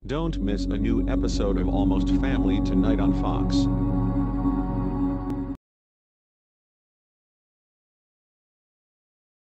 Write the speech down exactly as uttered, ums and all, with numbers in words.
Don't miss a new episode of Almost Family tonight on Fox.